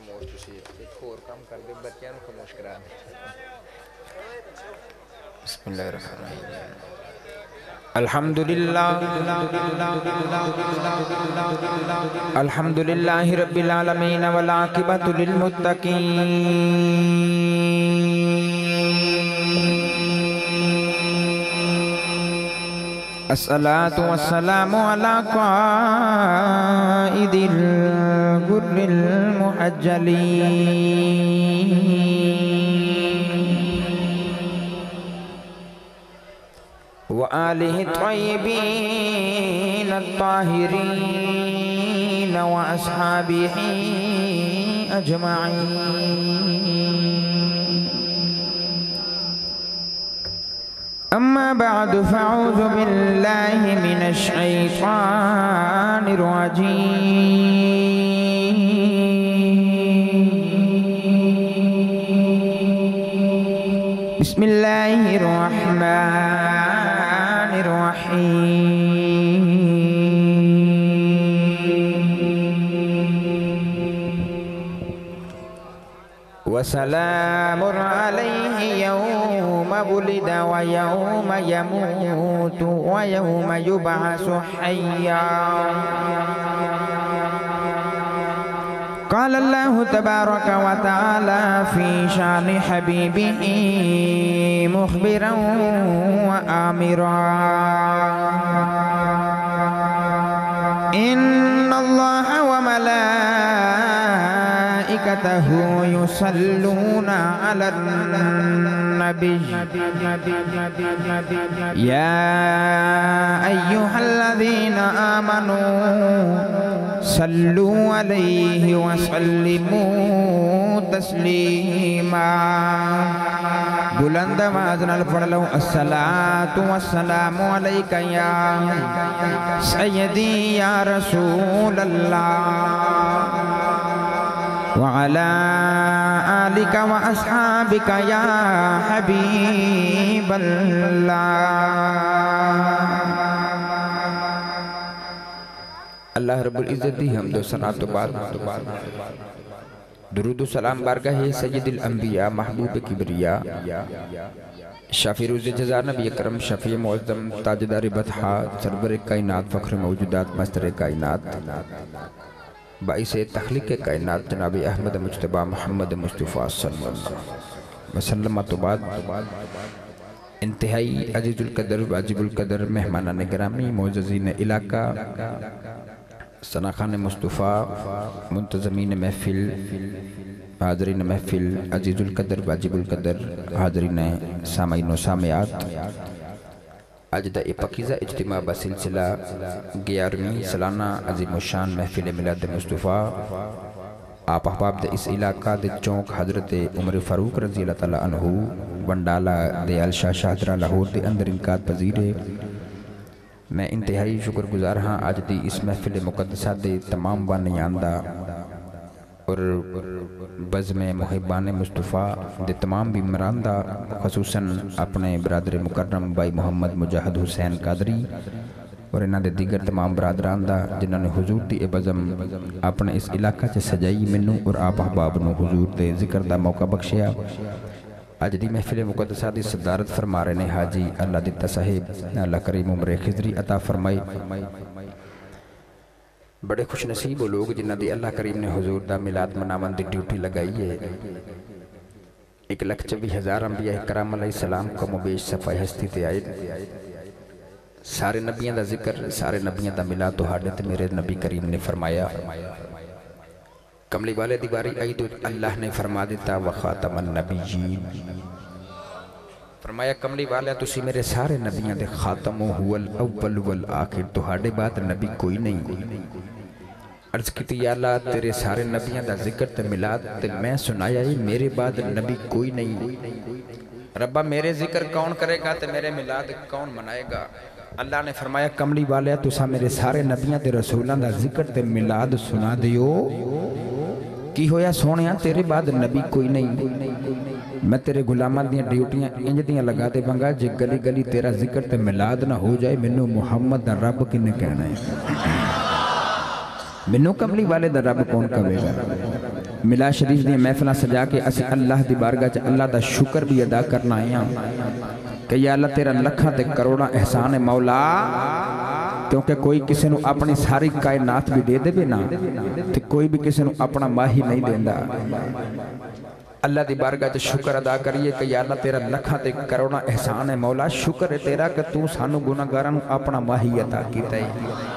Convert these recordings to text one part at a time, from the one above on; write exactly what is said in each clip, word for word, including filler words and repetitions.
خاموش تسی ایک اور کام کر دے بچیاں نو خاموش کرا دے بسم اللہ الرحمن الرحیم الحمدللہ الحمدللہ رب العالمین والعاقبۃ للمتقین الصلاة والسلام على قائد الغر المحجلين وآله الطيبين الطاهرين وأصحابه أجمعين أما بعد فأعوذ بالله من الشيطان الرجيم بسم الله الرحمن الرحيم وسلام عليه يوم ولد ويوم يموت ويوم يبعث حيا قال الله تبارك وتعالى في شان حبيبه مخبرا وآمرا إن الله وملائكته يصلون على النبي يا أيها الذين آمنوا صلوا عليه وسلموا تسليما بلند آواز نال پڑھ لو الصلاة والسلام عليك يا سيدي يا رسول الله وعلى آلك وأصحابك يا حبيب الله اللہ رب العزت دی حمد و ثنا تو بعد درود و سلام بارگاہ سید الانبیاء محبوب کبریا شافی روز جزا نبی اکرم شفیع معظم تاجدار بطحا سرور کائنات فخر موجودات مستر کائنات باعث تخلیق کائنات جناب احمد مجتبہ محمد مصطفیٰ صلی اللہ علیہ وسلم تو بعد انتہائی عزیز القدر واجب القدر مہمانان گرامی معززین علاقہ ثناخان مصطفیٰ منتظمین محفل حاضرین محفل عزیز القدر واجب القدر حاضرین سامعین و سامعات آج دا پاکیزہ اجتماع بسلسلہ گیارہویں سالانہ عظیم الشان محفل میلاد مصطفیٰ آپ احباب دا اس علاقہ دے چونک حضرت عمر فاروق رضی اللہ تعالیٰ عنہ ونڈالا دیال شاہ شاہدرہ لاہور دے اندر انقاد پذیرے میں انتہائی شکر گزار ہاں آج دی اس محفل مقدسہ دے تمام وانیاندہ اور بزم محبان مصطفیٰ دے تمام بھی مراندہ خصوصاً اپنے برادر مکرم بائی محمد مجاہد حسین قادری اور انہاں دے دیگر تمام برادراندہ جنہوں نے حضور دی بزم اپنے اس علاقہ سے سجائی منو اور آپ احباب نو حضور دے ذکر دا موقع بخشیا آج دی محفل مقدسہ دی صدارت فرما رہے ہیں حاجی اللہ دیتا صاحب اللہ کریم عمر خضری عطا فرمائی بڑے خوش نصیب وہ لوگ جنہ دی اللہ کریم نے حضور دا میلاد مناون دی ڈیوٹی لگائی ہے ایک لکھ چوی ہزار انبیاء کرام علیہ السلام کو مبیش صفائی ہستی تے آئے سارے نبیوں دا ذکر سارے نبیوں دا میلاد تو حادث میرے نبی کریم نے فرمایا کملی والے دیواری عید اللہ نے فرما دیتا وخاتم النبیین فرمایا کملی والے تسی میرے سارے نبیوں دے خاتم ہو الاول والآخر تو ہاڑے بعد نبی کوئی نہیں عرض کیتی یا اللہ تیرے سارے نبیوں دا ذکر تے میلاد تے میں سنایا ہی میرے بعد نبی کوئی نہیں ربا میرے ذکر کون کرے گا تے میرے میلاد کون منائے گا اللہ نے فرمایا کملی والے تسا میرے سارے نبیوں تے رسولان دا ذکر تے میلاد سنا دیو کی ہویا سونیا تیرے بعد نبی کوئی نہیں میں تیرے غلامان دیاں ڈیوٹیاں انج دیاں لگا دے بنگا جے گلی گلی تیرا ذکر تے میلاد نہ ہو جائے منو محمد دا رب کنے کہنا ہے منو کملی والے دا رب کون کہے گا ملا شریف دی محفلہ سجا کے اسی اللہ دی بارگاہ چ اللہ دا شکر بھی ادا کرنا آیا کہ یا اللہ تیرا لکھاں تے کروڑا احسان ہے مولا، کیونکہ کوئی کسی نو اپنی ساری کائنات بھی دے دے بھی نا تے کوئی بھی کسی نو اپنا ماہی نہیں دیندہ۔ اللہ دی بارگاہ تے شکر ادا کریے کہ یا اللہ تیرا لکھاں تے کروڑا احسان ہے مولا، شکر ہے تیرا کہ تو سانو گناہگاراں نو اپنا ماہی عطا کیتا ہے،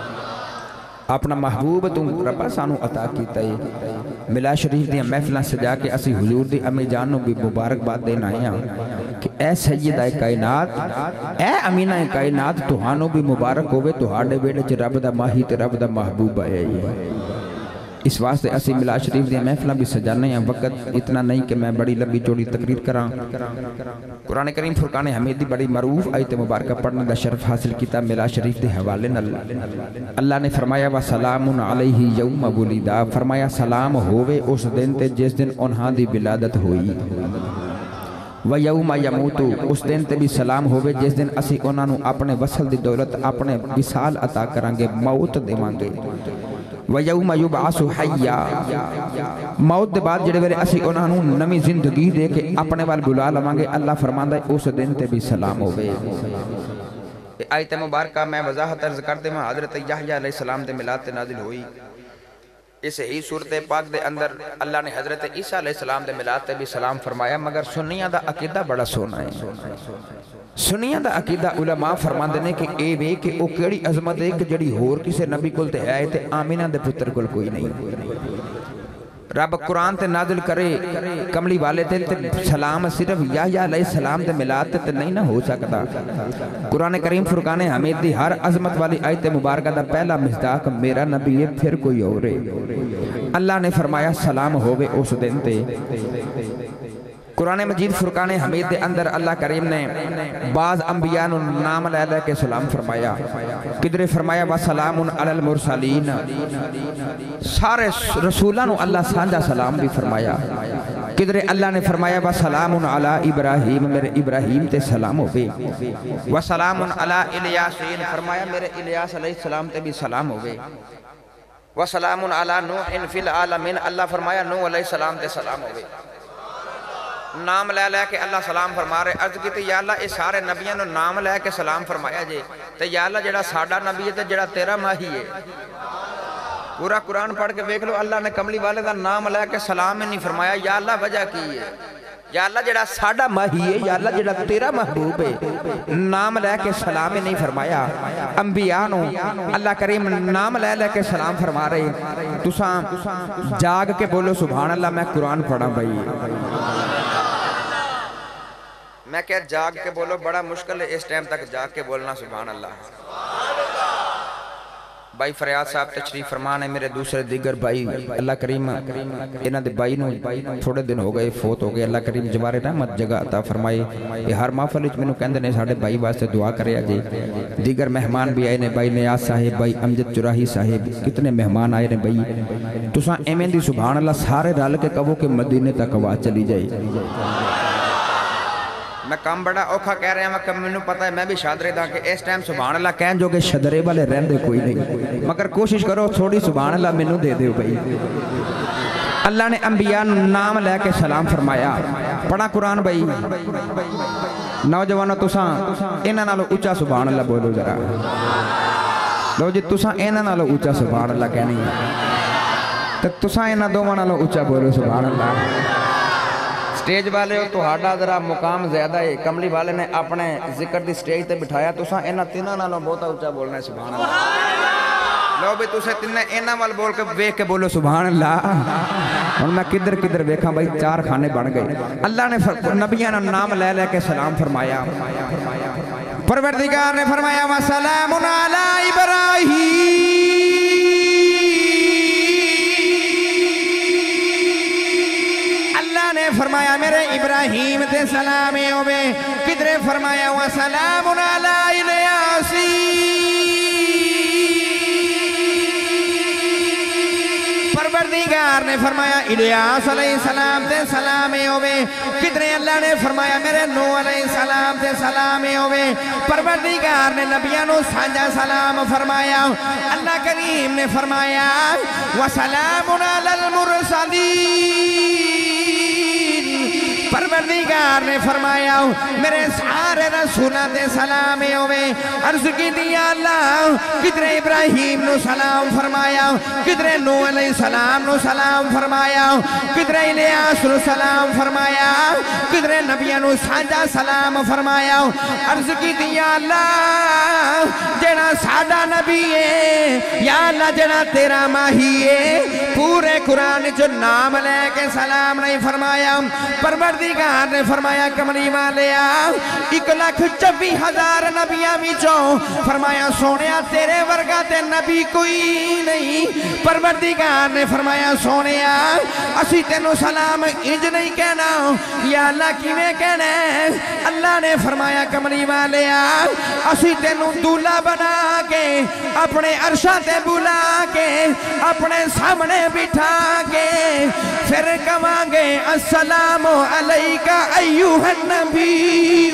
اپنا محبوب تو ربا سانو عطا کیتا ہے۔ ملا شریف دی محفلاں سجا کے اسی حضور دی امی جان نو بھی مبارکباد دینا آیا کہ اے سیدہ کائنات، اے امینہ کائنات، تہانوں بھی مبارک ہوئے تہاڈے بیڑے چ رب دا ماہی تے رب دا محبوب آیا ہے۔ اس واسطے اسی ملا شریف دی محفلاں بھی سجانے ہیں، وقت اتنا نہیں کہ میں بڑی لمبی چوڑی تقریر کراں۔ قرآن کریم فرقان حمید دی بڑی معروف آیت مبارکہ پڑھنے دا شرف حاصل کیتا ملا شریف دے حوالے نال۔ اللہ نے فرمایا وَسَلَامٌ عَلَيْهِ يَوْمَ وُلِدَ، فرمایا سلام ہوئے اس دن تے جس دن انہاں دی ولادت ہوئی۔ وَيَوْمَ يَمُوتُ، اس دن تے بھی سلام ہوئے جس دن اسی انہاں نو اپنے وصل دی دولت اپنے وصال عطا کرانگے، موت دیوانگے۔ وَيَوْمَ يُبْعَثُ حَيًّا، موت دے بعد جڑے ویلے اسی انہاں نو نمی زندگی دے کے اپنے وال بلا لوانگے، اللہ فرماندا ہے اس دن تے بھی سلام ہوئے۔ آیت مبارکہ میں وضاحت عرض کر دے میں حضرت یحییٰ علیہ السلام دے میلاد تے نازل ہوئی۔ اس ہی صورت پاک دے اندر اللہ نے حضرت عیسیٰ علیہ السلام دے میلاد تے بھی سلام فرمایا، مگر سنیاں دا عقیدہ بڑا سونا ہے۔ سنیاں دا عقیدہ علماء فرماندے نے کہ اے وے کہ او کیڑی عظمت ہے کہ جڑی ہور کسے نبی کول تے ہے تے آمینہ دے پتر کول کوئی نہیں۔ رب قرآن تے نازل کرے کملی والے تے سلام صرف یحییٰ علیہ السلام دے میلاد تے نہیں نہ ہو سکتا۔ قرآن کریم فرقان حمید دی ہر عظمت والی آیت مبارکہ دا پہلا مصداق میرا نبی ہے، پھر کوئی اور ہے۔ اللہ نے فرمایا سلام ہوئے اس دن تے۔ قرآن مجید فرقان حمید دے اندر اللہ کریم نے بعض انبیاء نو نام لے لے کے سلام فرمایا، کدھر فرمایا وَسَلَامٌ عَلَى الْمُرْسَلِينَ، سارے رسولوں نو اللہ سانجا سلام بھی فرمایا، کدھر اللہ نے فرمایا وَسَلَامٌ عَلَى إِبْرَاهِيمَ، میرے ابراہیم تے سلام ہوئے، وَسَلَامٌ عَلَى إِلْيَاسِينَ، فرمایا میرے الیاس علیہ السلام تے بھی سلام ہوئے، وَسَلَامٌ عَلَى نُوحٍ فِي الْعَالَمِينَ، اللہ فرمایا نوح علیہ السلام تے سلام ہوئے۔ نام لے لے کے اللہ سلام فرما رہے، عرض کی تے یا اللہ اس سارے نبیوں نے نام لے کے سلام فرمایا جے، تے یا اللہ جڑا ساڈا نبی ہے تے جڑا تیرا ماہی ہے۔ پورا قرآن پڑھ کے دیکھ لو، اللہ نے کملی والے دا نام لے کے سلام ہی نہیں فرمایا، یا اللہ وجہ کی ہے، یا اللہ جڑا ساڈا ماہی ہے، یا اللہ جڑا تیرا محبوب ہے، نام لے کے سلام ہی نہیں فرمایا۔ انبیاء نو اللہ کریم نام لے لے کے سلام فرما رہے، تساں جاگ کے بولو سبحان اللہ، میں قرآن پڑھا بھائی، میں کہہ جاگ کے بولو، بڑا مشکل ہے اس ٹائم تک جاگ کے بولنا سبحان اللہ۔ بھائی فریاد صاحب تشریف فرمان ہے، میرے دوسرے دیگر بھائی اللہ کریم انہاں دے بھائی نو تھوڑے دن ہو گئے فوت ہو گئے، اللہ کریم جوار رحمت جگہ عطا فرمائے۔ یہ ہر محفل وچ مینوں کہندے نے ساڈے بھائی واسطے دعا کریا جی۔ دیگر مہمان بھی آئے نے، بھائی نیاز صاحب، بھائی امجد چراہی صاحب، کتنے مہمان آئے نے بھائی، تساں ایویں دی سبحان اللہ سارے رل کے کہو کہ مدینے تک آواز چلی جائے۔ میں کام بڑا اوکھا کہہ رہا ہوں کہ میں نے پتا ہے، میں بھی شادرے دا کہ اس ٹائم سبحان اللہ کہن جو کہ شدرے والے رہندے کوئی نہیں، مگر کوشش کرو تھوڑی سبحان اللہ میں نے دے دیو بھائی۔ اللہ نے انبیاء نام لے کے سلام فرمایا، پڑھا قرآن بھائی، نوجوانوں تساں انہاں نالوں اونچا سبحان اللہ بولو ذرا، لو جی تساں انہاں نالوں اونچا سبحان اللہ کہنی ہے، تے تساں انہاں دوواں نالوں اونچا بولو سبحان اللہ۔ سٹیج والے ہو تو ہاڈا ذرا مقام زیادہ ہے، کملی والے نے اپنے ذکر دی سٹیج تے بٹھایا، تساں انہاں تیناں نالوں بہت اونچا بولنا ہے سبحان اللہ۔ لو بھی تسے تینے انہاں وال بول کے ویکھ کے بولو سبحان اللہ۔ ہن میں کدھر کدھر ویکھاں بھائی، چار کھانے بن گئے۔ اللہ نے نبیوں نے نام لے لے کے سلام فرمایا، پروردگار نے فرمایا وَسَلَامٌ عَلَىٰ إِبْرَاهِيمَ، نے فرمایا میرے ابراہیم تے سلامے ہوئے، کدھرے فرمایا وَسَلَامٌ عَلَىٰ إِلْيَاسِينَ، پروردگار نے فرمایا الیاس علیہ السلام تے سلام ہوئے کدھرے اللہ نے فرمایا میرے نوح علیہ السلام تے سلام ہوئے پروردگار نے نبیوں نو سانجا سلام فرمایا اللہ کریم نے فرمایا وَسَلَامٌ عَلَى الْمُرْسَلِينَ پروردگار نے فرمایا میرے سارے رسولہ دے سلام ہوئے عرض کی دیا اللہ کدھر ابراہیم نو سلام فرمایا کدھر نوح علیہ السلام نو سلام فرمایا کدھر الیاس نو سلام فرمایا کدھر نبیوں نو سانجا سلام فرمایا عرض کی دیا اللہ جڑا سادہ نبی ہے یا اللہ جڑا تیرا ماہی ہے پورے قرآن جو نام لے کے سلام نہیں فرمایا پروردگار نے فرمایا کملی والیا ایک لاکھ چوبی ہزار نبیاں وچوں فرمایا سونیا تیرے ورگا تے نبی کوئی نہیں پروردگار نے فرمایا سونیا اسی تینوں سلام انج نہیں کہنا یا اللہ کیویں کہنا ہے اللہ نے فرمایا کملی والیا اسی تینوں دولہ بنا کے اپنے عرشہ تے بلا کے اپنے سامنے بٹھا کے پھر کہاں گے السلام علیکہ ایوہ النبی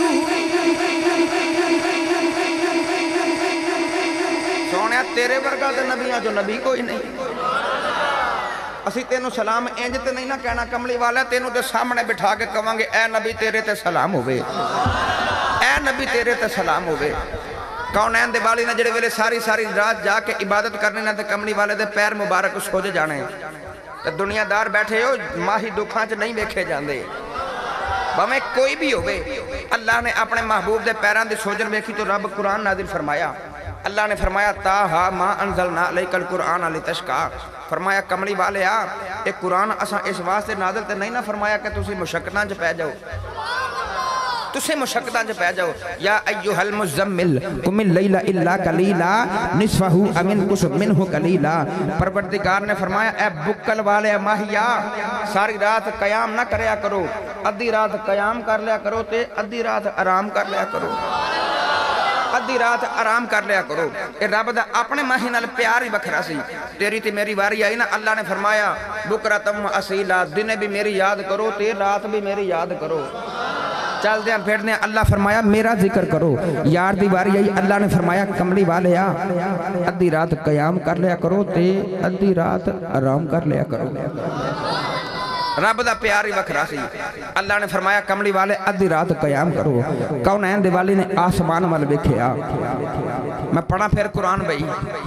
سونے تیرے ورگا تے نبیاں جو نبی کوئی نہیں اسی تینوں سلام انج تے نہیں نہ کہنا کملی والا تینوں تے سامنے بٹھا کے کہاں گے اے نبی تیرے تے سلام ہوئے اے نبی تیرے تے سلام ہوئے کونین دے والی نے جڑے ویلے ساری ساری رات جا کے عبادت کرنے نہ تے کملی والے دے پیر مبارک اس کھوجے جانے تے دنیا دار بیٹھے ہو ماہی دکھاں چ نہیں بیکھے جاندے بھامیں کوئی بھی ہوئے اللہ نے اپنے محبوب دے پیران دے سوجن بیکھی تو رب قرآن نازل فرمایا اللہ نے فرمایا تاہا ما انزلنا علیک القرآن لتشقا فرمایا کملی والے آ ایک قرآن اساں اس واسطے نازل تے نہیں نہ فرمایا کہ تسی مشکتاں چ پہ جاؤ تسے مشکتاں چ پہ جاؤ یا ایوہ المزمل قم اللیل الا قلیلا نصفہ امن قسم منہ قلیلا پروردگار نے فرمایا اے بکل والے ماہیا ساری رات قیام نہ کریا کرو ادھی رات قیام کر لیا کرو تے ادھی رات آرام کر لیا کرو ادھی رات آرام کر لیا کرو اے رب دا اپنے ماہی نال پیار ہی بکھرا سی تیری تی میری واری آئی نا اللہ نے فرمایا بکرتم اسیلا دن بھی میری یاد کرو تے رات بھی میری یاد کرو چل دیں پھر دیں اللہ فرمایا میرا ذکر کرو یار دیواری آئی اللہ نے فرمایا کملی والے آ ادھی رات قیام کر لیا کرو تے ادھی رات آرام کر لیا کرو رب دا پیاری وکھرا سی اللہ نے فرمایا کملی والے ادھی رات قیام کرو کونین دیوالی نے آسمان وال ویکھیا میں پڑھا پھر قرآن بھئی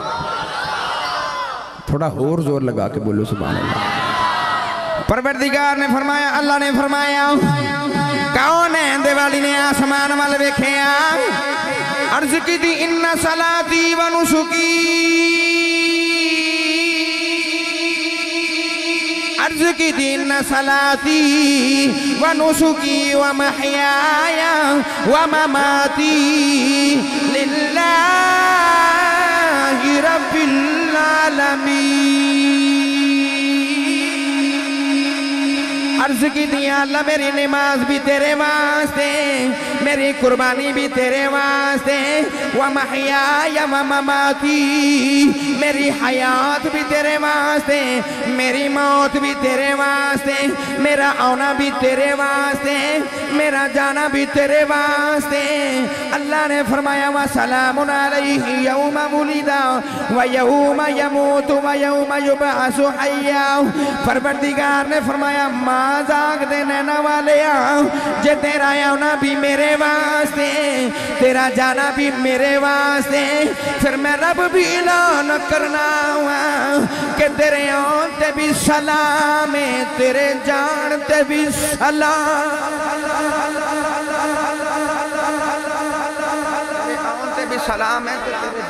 تھوڑا اور زور لگا کے بولو سبحان اللہ پروردگار نے فرمایا اللہ نے فرمایا کونین دیوالی نے آسمان وال ویکھیا عرض کی دی ان صلاتی و نسکی عرض کی دین صلاتی و نسکی و محیایا و مماتی للہ رب العالمین عرض کی دیا اللہ میری نماز بھی تیرے واسطے میری قربانی بھی تیرے واسطے ومحیایا ومماتی میری حیات بھی تیرے واسطے میری موت بھی تیرے واسطے میرا آنا بھی تیرے واسطے میرا جانا بھی تیرے واسطے اللہ نے فرمایا وسلام علیہ یوم ولدا ویوم یموت ویوم یبعث حیا پروردگار نے فرمایا ماں زاگ دے نینا والے آؤ جے تیرا آنا بھی میرے واسطے تیرا جانا بھی میرے واسطے پھر میں رب بھی اعلان کرنا ہوا کہ تیرے آن تے بھی سلام ہے تیرے جان تے بھی سلام تیرے آن تے بھی سلام ہے تیرے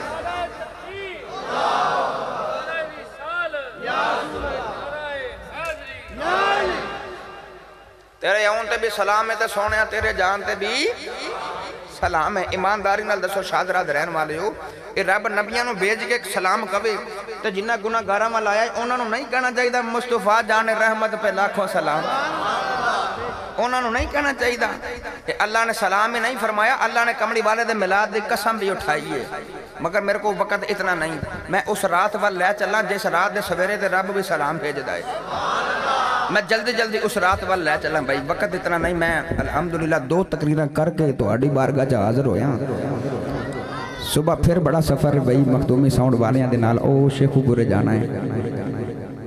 تیرے آن تے بھی سلام ہے تے سونے تیرے جان تے بھی سلام ہے ایمانداری نال دسو شادرات رہن والے ہو اے رب نبیاں نو بھیج کے سلام کہے تے جنہ گناہ گاراں وال آیا انہاں نو نہیں کہنا چاہیے مصطفیٰ جان رحمت پہ لاکھوں سلام انہاں نو نہیں کہنا چاہیے کہ اللہ نے سلام ہی نہیں فرمایا اللہ نے کملی والے دے میلاد دی قسم بھی اٹھائی ہے مگر میرے کو وقت اتنا نہیں، میں اس رات وال لے چلا جس رات دے سویرے دے رب بھی سلام بھیج دائے، میں جلدی جلدی اس رات وال لے چلا بھائی، وقت اتنا نہیں، میں الحمدللہ دو تقریرہ کر کے تو اڈی بارگاہ جا حاضر ہویا، صبح پھر بڑا سفر بھائی مخدومی ساؤنڈ والیاں دے نال، او شیخو گرے جانا ہے۔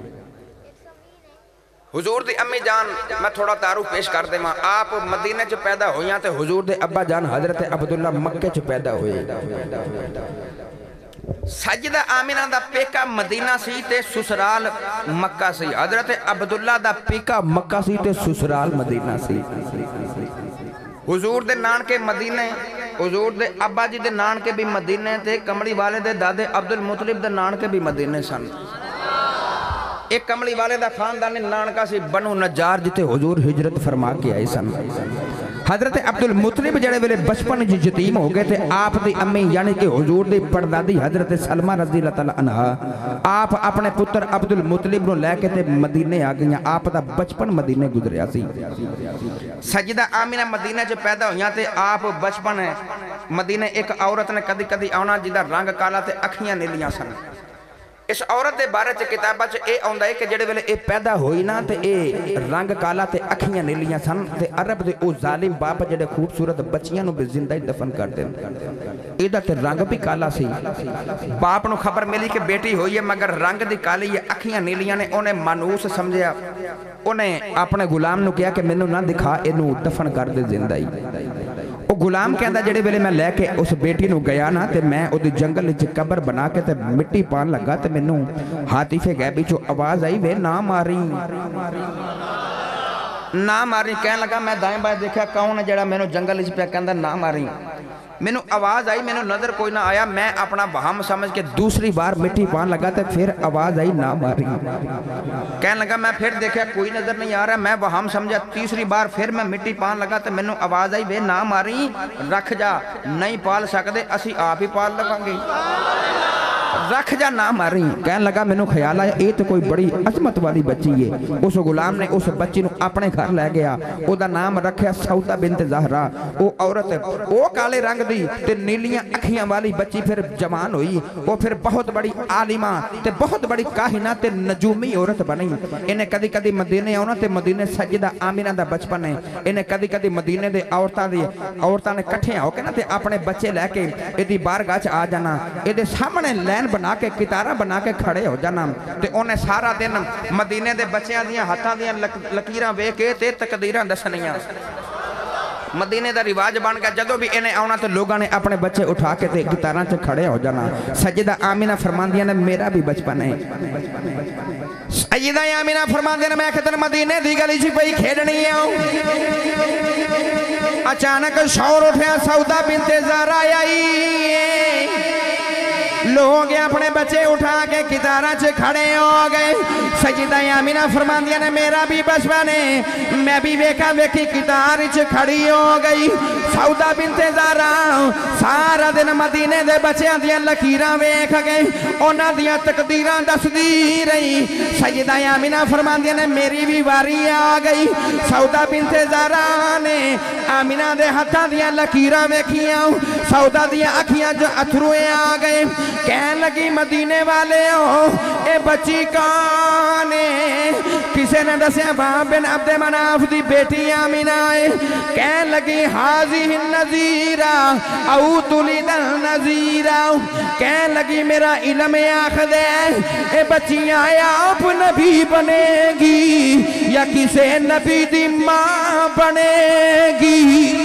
حضور دی امی جان میں تھوڑا تعارف پیش کر دے ماں، آپ مدینہ چ پیدا ہویاں تے حضور دے ابا جان حضرت عبداللہ مکہ چ پیدا ہوئے۔ سجدہ آمینہ دا پیکا مدینہ سی تے سسرال مکہ سی، حضرت عبداللہ دا پیکا مکہ سی تے سسرال مدینہ سی۔ حضور دے نان کے مدینہ، حضور دے ابا جی دے نان کے بھی مدینہ تے، کمڑی والے دے دادے عبدالمطلب دے نان کے بھی مدینہ سن۔ ایک کمڑی والے دا خاندان نانکا سی بنو نجار جتے حضور ہجرت فرما کے آئے سن۔ حضرت عبدالمطلب جڑے ویلے بچپن جی یتیم ہو گئے تھے، آپ دی امی یعنی کہ حضور دی پردادی حضرت سلمہ رضی اللہ عنہ آپ اپنے پتر عبدالمطلب نو لے کے تے مدینے آ گئیں، آپ دا بچپن مدینے گزریا سی۔ سجدہ آمینہ مدینہ جو پیدا ہویاں تے آپ بچپن ہے مدینے، ایک عورت نے کدی کدی آنا جدہ رنگ کالا تے اکھیاں نیلیاں سن۔ اس عورت دے بارے چے کتابہ چے اے آندہ ہے کہ جڑے ویلے اے پیدا ہوئی نا تے اے رنگ کالا تے اکھیاں نیلیاں سن تے عرب دے او ظالم باپ جڑے خوبصورت بچیاں نو بھی زندہ دفن کر دیں، ایدہ تے رنگ بھی کالا سی۔ باپ نو خبر ملی کہ بیٹی ہوئی ہے مگر رنگ دی کالی یہ اکھیاں نیلیاں نے انہیں مانوس سمجھیا، انہیں اپنے غلام نو کیا کہ میں نو نہ دکھا انہوں دفن کر دے زندہ ہی۔ وہ غلام کہندہ جڑے ویلے میں لے کے اس بیٹی نو گیا نا تے میں او دی جنگل لچ قبر بنا کے تے مٹی پان لگا تے میں نو حاطف غیبی چو آواز آئی وے نہ ماری نہ ماری، کہنے لگا میں دائیں بائیں دیکھا کون ہے جڑا میں نو جنگل لچ پہ کہندہ نہ ماری، میں نو آواز آئی، میں نو نظر کوئی نہ آیا، میں اپنا وہم سمجھ کے دوسری بار مٹی پان لگا تے پھر آواز آئی نہ ماری، کہنے لگا میں پھر دیکھا کوئی نظر نہیں آ رہا، میں وہم سمجھا تیسری بار پھر میں مٹی پان لگا تے میں نو آواز آئی وے نہ ماری، رکھ جا نہیں پال سکدے اسی آپ ہی پال لگاں گے، رکھ جا نہ ماری۔ کہنے لگا میں نو خیال آیا اے تو کوئی بڑی عظمت والی بچی ہے، اس غلام نے اس بچی نو اپنے گھر لے گیا، او دا نام رکھیا سعودہ بنت زہرہ، او عورت او کالے رنگ دی تے نیلیاں اکھیاں والی بچی پھر جوان ہوئی، وہ پھر بہت بڑی عالمہ تے بہت بڑی کاہنہ تے نجومی عورت بنی۔ انہیں کدی کدی مدینے آنا تے مدینے سجدہ آمینہ دا بچپن ہے، انہیں کدی کدی مدینے دے عورتاں دی عورتاں نے کٹھے ہو کے نا تے اپنے بچے لے کے ایدی بارگاہ چ آ جانا، ایدے سامنے لین بنا کے کتارہ بنا کے کھڑے ہو جانا تے انہیں سارا دن مدینے دے بچیاں دیاں ہاتھاں دیاں لکیراں وے کے تے تقدیراں دسنیاں۔ مدینے دا رواج بن گیا، جدو بھی انہیں آنا تو لوگاں نے اپنے بچے اٹھا کے تے گتاراں سے کھڑے ہو جانا۔ سجدہ آمینہ فرماندیاں نے میرا بھی بچپن ہے، سجدہ آمینہ فرماندیاں نے میں کہتے مدینے دی گلی چی پئی کھیڑنی آؤں، اچانک شور اٹھیا سعودہ بنت زہرہ آئی، لوگ اپنے بچے اٹھا کے کتارہ سے کھڑے ہو گئے۔ سجدہ آمینہ فرماندیاں نے میرا بھی بچپن ہے، میں بھی ویکھا ویکھی کتار سے کھڑی ہو گئی۔ سعودہ بنت زہرہ سارا دن مدینے دے بچیاں دیاں لکیراں ویکھ گئے، انہاں دیاں تقدیراں دس دی رہی۔ سجدہ آمینہ فرماندیاں نے میری بھی واری آ گئی۔ سعودہ بنت زہرہ نے آمینہ دے ہتھاں دیاں لکیراں ویکھیاں، سعودہ دیاں اکھیاں جو اتھروئے آ گئے، کہن لگی مدینے والے ہو اے بچی کون ہے؟ کسے نے دسیا وہاں بن عبد مناف دی بیٹی آمینہ ہے۔ کہن لگی حاضی النذیرہ او تلید النذیرہ، کہن لگی میرا علم آخد ہے اے بچی آیا آپ نبی بنے گی یا کسے نبی دی ماں بنے گی؟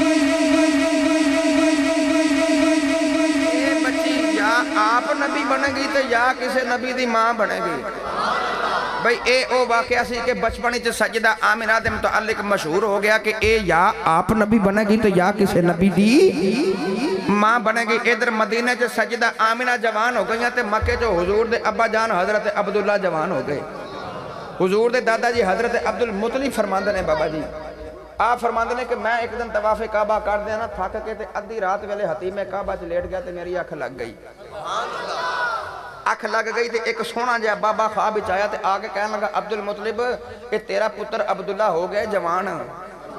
آپ نبی بنے گی تو یا کسے نبی دی ماں بنے گی؟ بھئی اے او واقعہ سی کہ بچپنی چھ سجدہ آمینہ دے متعلق مشہور ہو گیا کہ اے یا آپ نبی بنے گی تو یا کسے نبی دی ماں بنے گی۔ ادھر مدینہ چھ سجدہ آمینہ جوان ہو گئی تے مکہ جو حضور دے ابا جان حضرت عبداللہ جوان ہو گئے۔ حضور دے دادا جی حضرت عبدالمطلب فرماندے نے بابا جی، آپ فرماندے نے کہ میں ایک دن طواف کعبہ کر دینا تھک کے تے ادھی رات ویلے حتیم کعبہ چ لیٹ گیا تے میری اکھ لگ گئی، اکھ لگ گئی تے ایک سونا جہا بابا خواب وچ آیا تے آگے کہنے لگا عبدالمطلب اے تیرا پتر عبداللہ ہو گئے جوان۔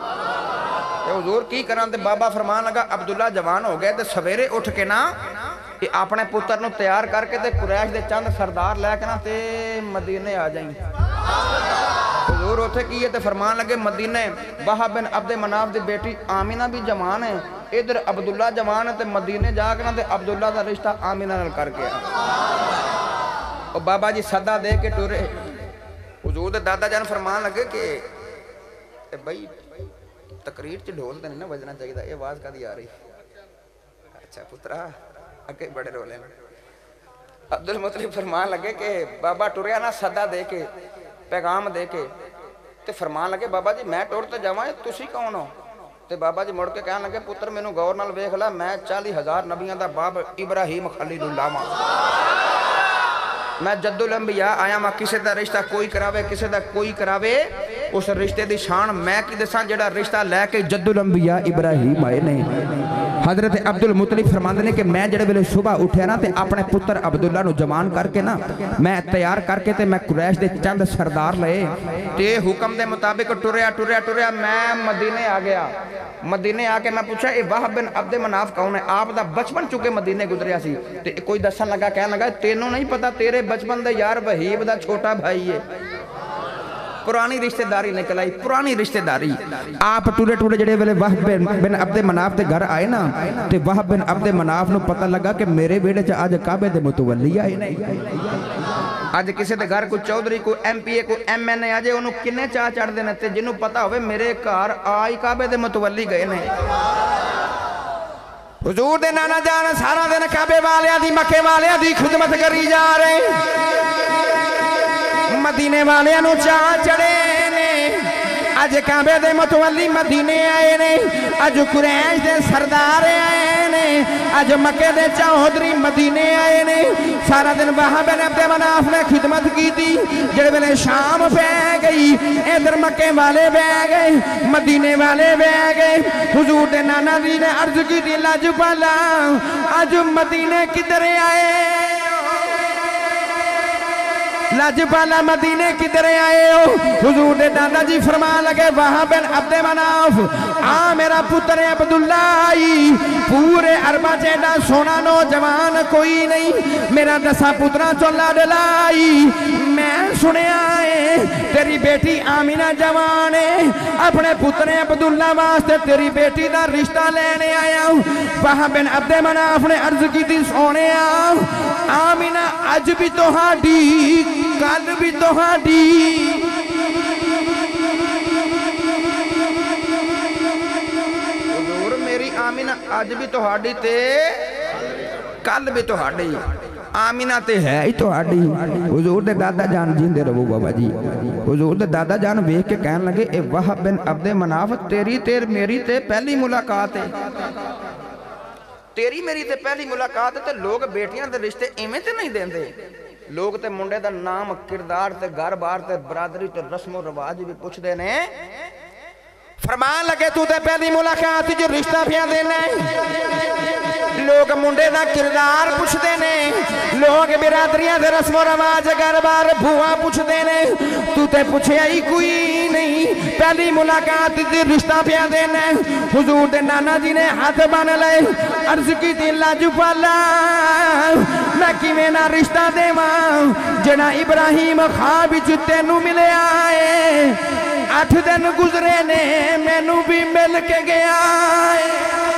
تے حضور کی کران تے بابا فرمان لگا عبداللہ جوان ہو گئے تے سویرے اٹھ کے نا کہ اپنے پتر نو تیار کر کے تے قریش دے چند سردار لے کے نا تے مدینے آ جائیں حضور ہوتے کی یہ تے فرمان لگے مدینے وہب بن عبد مناف دی بیٹی آمینہ بھی جوان ہے ادھر عبداللہ جوان ہے تے مدینے جا کے نا تے عبداللہ دا رشتہ آمینہ نال کر کے اور بابا جی صدا دے کے ٹورے حضور دے دادا جان فرمان لگے کہ اے بھائی تقریر چ ڈھول تے نہیں نا بجنا چاہیے یہ آواز کدی آ رہی اچھا پترا اگے بڑے رولے عبد المطلب فرمان لگے کہ بابا ٹوریا نا صدا دے کے پیغام دے کے تے فرمان لگے بابا جی میں ٹور تے جاواں تسی کون ہو تے بابا جی مڑ کے کہن لگے پتر مینوں غور نال ویکھ لا میں چالی ہزار نبیاں دا باب ابراہیم خلیل اللہ ماں میں جد الانبیاء آیا ماں کسے دا رشتہ کوئی کراوے کسے دا کوئی کراوے اس رشتے دی شان میں کی دساں جڑا رشتہ لے کے جد الانبیاء ابراہیم آئے نہیں حضرت عبد المطلب فرماندے نے کہ میں جڑے ویلے صبح اٹھیا نا تے اپنے پتر عبداللہ نو جوان کر کے نا میں تیار کر کے تے میں قریش دے چند سردار لئے تے حکم دے مطابق ٹریا ٹریا ٹریا میں مدینے آ گیا مدینے آ کے میں پوچھا اے وہب بن عبد مناف کون ہے آپ دا بچپن چکے مدینے گزریا سی تے کوئی دسن لگا کہنے لگا تینوں نہیں پتا تیرے بچپن دے یار وحیب دا چھوٹا بھائی ہے پرانی رشتہ داری نکل آئی پرانی رشتہ داری آپ ٹورے ٹورے جڑے ویلے وہب بن عبد مناف دے گھر آئے نا تے وہب بن عبد مناف نو پتہ لگا کہ میرے بیڑے چا آج کعبے دے متولی آئے نہیں آج کسی دے گھر کو چودری کو ایم پی اے کو ایم این اے آجے انہوں کنے چاہ چڑھ دینے تے جنہوں پتہ ہوئے میرے کار آئی کعبے دے متولی گئے نہیں حضور دے نانا جانا سارا دن کعبے والے دی مکے والے دی خدمت کری جا رہے مدینے والے انہوں چاہ چڑھے نے آج کعبے دے متولی مدینے آئے نے آج قریش دے سردار آئے نے آج مکے دے چودھری مدینے آئے نے سارا دن وہب بن عبد مناف نے خدمت کی تھی جڑے ویلے شام پہ گئی ادھر مکے والے بہ گئے مدینے والے بہ گئے حضور دے نانا جی نے عرض کی تھی لاج پالا آج مدینے کدھر آئے لاج پالا مدینے کدھر آئے ہو حضور دے دادا جی فرمان لگے وہب بن عبد مناف آ میرا پتر عبداللہ آئی پورے عربہ چیڈا سونا نوجوان کوئی نہیں میرا دسا پترہ چولا ڈلائی میں سنے آئے تیری بیٹی آمینہ جوان ہے اپنے پتر عبداللہ واسطے تیری بیٹی دا رشتہ لینے آیا ہوں وہب بن عبد مناف نے عرض کی تھی سونے آؤ آمینہ اج بھی تو ہاڈی کل بھی تو ہاڈی حضور میری آمینہ آج بھی تو ہاڈی تے کل بھی تو ہاڈی آمینہ تے ہے ہی تو ہاڈی حضور دے دادا جان جیندے رہو بابا جی حضور دے دادا جان ویکھ کے کہن لگے اے وہب بن عبد مناف تیری تیر میری تے پہلی ملاقات ہے تیری میری تے پہلی ملاقات ہے تے لوگ بیٹیاں دے رشتے ایمیں تے نہیں دیں دے لوگ تے منڈے دا نام کردار تے گھر بار تے برادری تے رسم و رواج بھی پوچھ دینے فرمان لگے تو تے پہلی ملاقات جو رشتہ پیا دینے لوگ منڈے دا کردار پوچھ دینے لوگ برادریاں دے رسم و رواج گھر بار بھوا پوچھ دینے تو تے پوچھے ہی کوئی نہیں پہلی ملاقات دی رشتہ پیا دینے حضور دے نانا جی نے ہاتھ بان لے عرض کی تھی لاجو پالا میں کیویں نہ رشتہ دے ماں جنا ابراہیم خواب جتے نو ملے آئے آٹھ دن گزرے نے میں نو بھی مل کے گیا ہے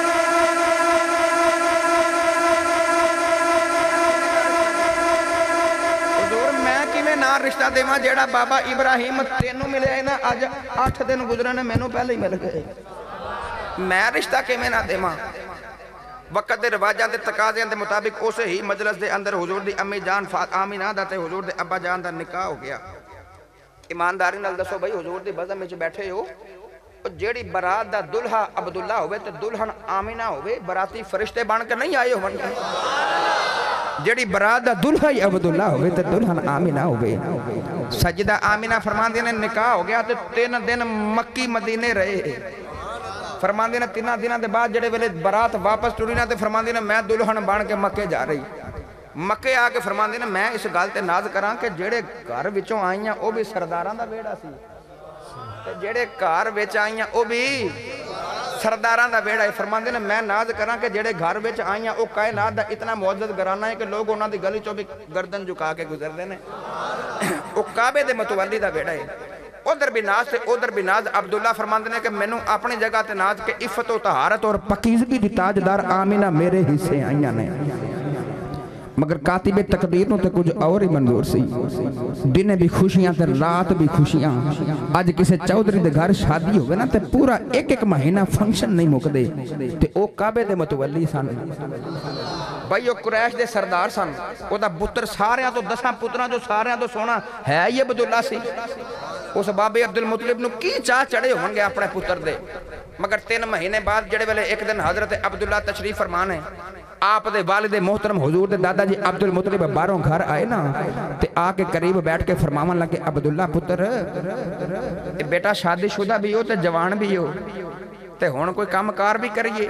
حضور میں کیویں نہ رشتہ دے ماں جیڑا بابا ابراہیم تینو ملے آئے نا آج آٹھ دن گزرے نے میں نو پہلے ہی مل گئے میں رشتہ کیویں نہ دے ماں وقت دے رواجان دے تقاضیاں دے مطابق اسے ہی مجلس دے اندر حضور دی امی جان آمینہ دا تے حضور دے ابا جان دا نکاح ہو گیا ایمانداری نال دسو بھائی حضور دی بزم میں جو بیٹھے ہو جیڑی برات دا دلہا عبداللہ ہوئے تے دلہن آمینہ ہوئے براتی فرشتے بان کے نہیں آئے ہو جیڑی برات دا دلہا ہی عبداللہ ہوئے تے دلہن آمینہ ہوئے سجدہ آمینہ فرمان دینے نکاح ہو گیا تے تین دن مکی مدینے رہے فرمان دینا تینہ دنہ دے بعد جڑے ویلے برات واپس ٹورینا تے فرمان دینا میں دلہن بان کے مکے جا رہی مکے آکے فرمان دینا میں اس گال تے ناز کران کہ جڑے گھر وچوں آئیاں او بھی سرداران دا بیڑا سی جڑے گھر وچ آئیاں او بھی سرداراں دا بیڑا ہے فرماندے نے میں ناز کراں کہ جڑے گھر وچ آئیاں او کائنات دا اتنا معزز گھرانہ ہے کہ لوگ انہاں دی گلی چوں بھی گردن جھکا کے گزردے نے او کعبے دے متولی دا بیڑا ہے ادھر بھی ناز تے ادھر بھی ناز عبداللہ فرماندے نے کہ مینوں اپنی جگہ تے ناز کے عفت و طہارت اور پاکیزگی دی تاجدار آمینہ میرے حصے آئیاں نے مگر کاتب تقدیر نو تے کچھ اور ہی منظور سی دن بھی خوشیاں تے رات بھی خوشیاں آج کسے چودھری دے گھر شادی ہوئے نا تے پورا ایک ایک مہینہ فنکشن نہیں مک دے تے او کعبے دے متولی سن بھائی او قریش دے سردار سن او دا پتر ساریاں تو دساں پتراں جو ساریاں تو سونا ہے یہ عبداللہ سی اس بابے عبدالمطلب نو کی چاہ چڑھے ہوں گے اپنے پتر دے مگر تین مہینے بعد جڑے والے ایک دن حضرت عبداللہ تشریف فرمان ہے آپ دے والد محترم حضور دے دادا جی عبدالمطلب باروں گھر آئے نا تے آ کے قریب بیٹھ کے فرماون لگے عبداللہ پتر بیٹا شادی شدہ بھی ہو تے جوان بھی ہو تے ہون کوئی کام کار بھی کریے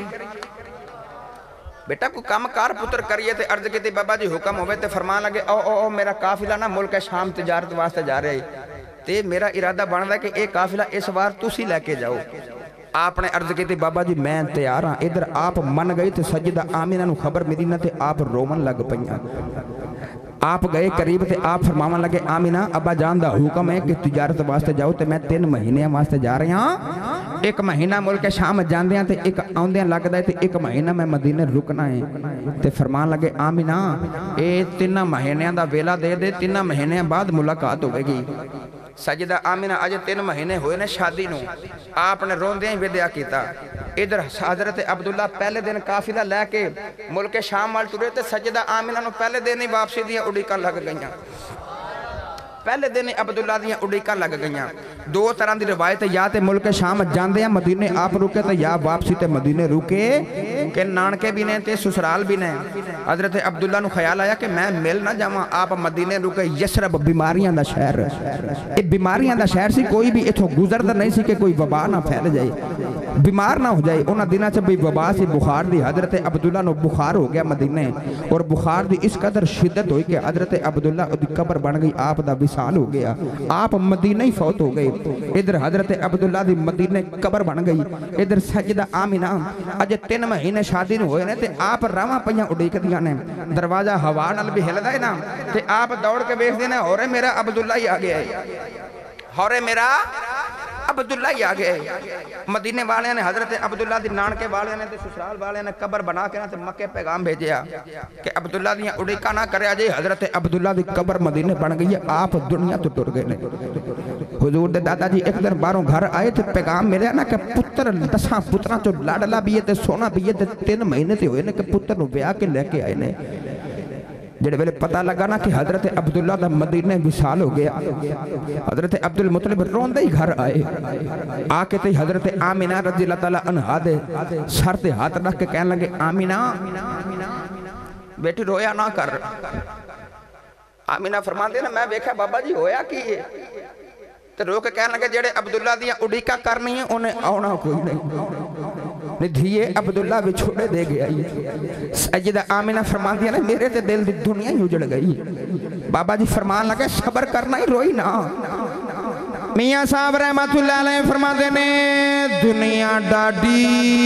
بیٹا کوئی کام کار پتر کریے تے عرض کی تے بابا جی حکم ہوئے تے فرمان لگے او او او میرا قافلہ نا ملک شام تجارت واسطے جا رہے تے میرا ارادہ بن ہے کہ ایک قافلہ اس بار تسی لے کے جاؤ آپ نے عرض کی تھی بابا جی میں تیار ہاں ادھر آپ من گئی تھے سجدہ آمینہ نو خبر ملی نہ تھے آپ رومن لگ پئیاں آپ گئے قریب تھے آپ فرماون لگے آمینہ ابا جان دا حکم ہے کہ تجارت واسطے جاؤ تے میں تین مہینے واسطے جا رہے ہاں ایک مہینہ ملک شام جاندیاں تے ایک آندیاں لگ دائے تے ایک مہینہ میں مدینے رکنا ہے تے فرمان لگے آمینہ اے تین مہینیاں دا ویلا دے دے تین مہینے بعد ملاقات ہوئے گی سجدہ آمینہ آج تین مہینے ہوئے نے شادی نو آپ نے روندیں ہی ودیا کیتا ادھر حضرت عبداللہ پہلے دن قافلہ لے کے ملک شام وال ٹرے تے سجدہ آمینہ نو پہلے دن ہی واپسی دیا اڑیکاں لگ گئیاں پہلے دن عبداللہ دیا اڑیکاں لگ گئیاں دو طرح دی روایت یا تے ملک شام جاندے ہیں مدینے آپ رکے تے یا واپسی تے مدینے رکے کہ نانکے بھی نے تے سسرال بھی نے حضرت عبداللہ نو خیال آیا کہ میں مل نہ جاواں آپ مدینے رکے یسرب بیماریاں دا شہر اے بیماریاں دا شہر سی کوئی بھی اتھو گزرد نہیں سی کہ کوئی وبا نہ پھیل جائے بیمار نہ ہو جائے انہاں دنہ سے بھی وبا سی بخار دی حضرت عبداللہ نو بخار ہو گیا مدینے اور بخار دی اس قدر شدت ہوئی کہ حضرت عبداللہ دی قبر بن گئی آپ دا وصال ہو گیا آپ مدینہ ہی فوت ہو گئے ادھر حضرت عبداللہ دی مدینہ قبر بن گئی ادھر سجدہ آمینہ اج تین مہینے شادی ہوئے نے تے آپ راواں پئیاں اڑیک دیاں نے دروازہ ہوا نال بھی ہلدا ہے نا تے آپ دوڑ کے ویکھ دے نے ہورے میرا عبداللہ ہی آ گیا ہے ہورے میرا عبداللہ ہی آگے مدینے والے نے حضرت عبداللہ دی نانکے والے نے تے سسرال والے نے قبر بنا کے نا تے مکے پیغام بھیجیا کہ عبداللہ دیاں اڑیکا نہ کرے آجے حضرت عبداللہ دی قبر مدینے بن گئی ہے آپ دنیا تو ٹر گئے نے حضور دے دادا جی ایک دن باروں گھر آئے تے پیغام ملیا نا کہ پتر دساں پتراں چو لاڈلا بھی ہے تے سونا بھی ہے تے تین مہینے تے ہوئے نے کہ پتر نو بیاہ کے لے کے آئے نے جڑے ویلے پتہ لگا نا کہ حضرت عبداللہ دا مدینہ وصال ہو گیا حضرت عبدالمطلب روندے ہی گھر آئے آکے تے حضرت آمینہ رضی اللہ تعالیٰ عنہ دے سر تے ہاتھ رکھ کے کہنے لگے آمینہ بیٹی رویا نہ کر آمینہ فرمان دے نا میں بیکھا بابا جی ہویا کی ہے تے رو کے کہنے لگے جڑے عبداللہ دیا اڑیکا کرنی ہے انہیں آونا کوئی نہیں دھیے عبداللہ بھی چھوڑے دے گیا سجدہ آمینہ فرمان دیا نا میرے تے دل دی دنیا ہی اجڑ گئی بابا جی فرمان لگے صبر کرنا ہی روئی نا میاں صاحب رحمت اللہ علیہ فرمان دے نے دنیا ڈاڈی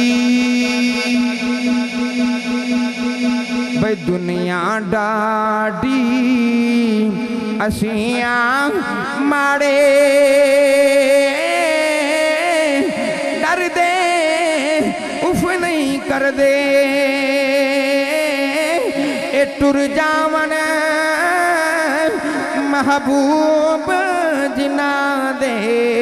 بھئی دنیا ڈاڈی اسیاں ماڑے ڈر دے اف نہیں کر دے اے ٹر جاون محبوب جنا دے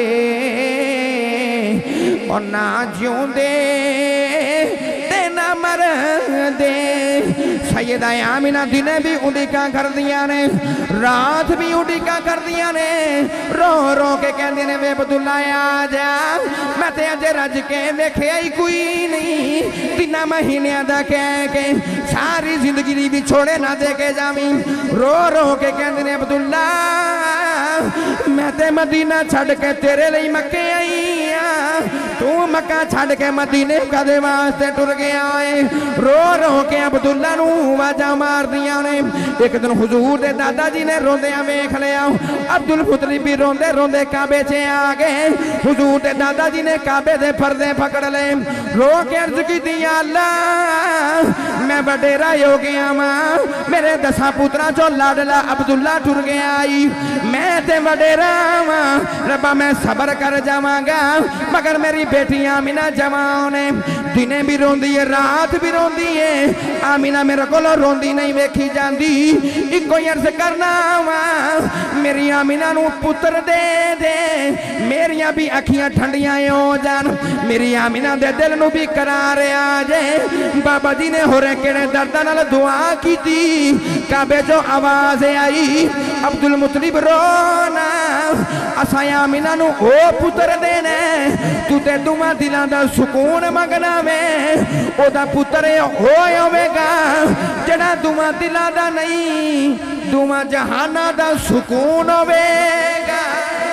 اور نہ جیوں دے تے نہ مر دے سیدہ آمینہ دنے بھی اڑیکاں کر دیا نے رات بھی اڑیکاں کر دیا نے رو رو کے کہندے نے وے عبداللہ آجا میں تے اجے رج کے دیکھے ہی کوئی نہیں تینہ مہینے دا کہہ کے ساری زندگی بھی چھوڑے نہ دے کے جامیں رو رو کے کہندے نے عبداللہ میں تے مدینہ چھڑ کے تیرے لئی مکے آئی تو مکہ چھڑ کے مدینے کا دے واسطے ٹر گیا ہے رو رو کے عبداللہ نو واجہ مار دیا نے ایک دن حضور دے دادا جی نے روندیاں ویکھ لیا عبدالمطلب بھی روندے روندے کعبے چے آگئے حضور دے دادا جی نے کعبے دے پردے پکڑ لے رو کے عرض کی دیا اللہ میں بڑیرہ ہو گیا ماں میرے دسا پترہ جو لاڈلہ عبداللہ ٹر گیا آئی میں تے بڑیرہ ماں ربا میں صبر کر جاواں گا مگر میری بیٹی آمینہ جوان ہے دنے بھی روندی ہے رات بھی روندی ہے آمینہ میرے کو روندی نہیں ویکھی جاندی ایک کوئی عرض کرنا ماں میری آمینہ نو پتر دے دے میریاں بھی اکھیاں ٹھنڈیاں ہو جان میری آمینہ دے دل نو بھی قرارے آجے بابا جی نے ہو رہے کڑے دردنال دعا کی تھی کعبے جو آوازیں آئی عبدالمطلب رونا اسائیں آمینہ نو او پتر دینے تو تے دعا دلان دا سکون مگنا میں او دا پتر ہوئے ہوئے گا جڑا دعا دلان دا نہیں دعا جہانا دا سکون ہوئے گا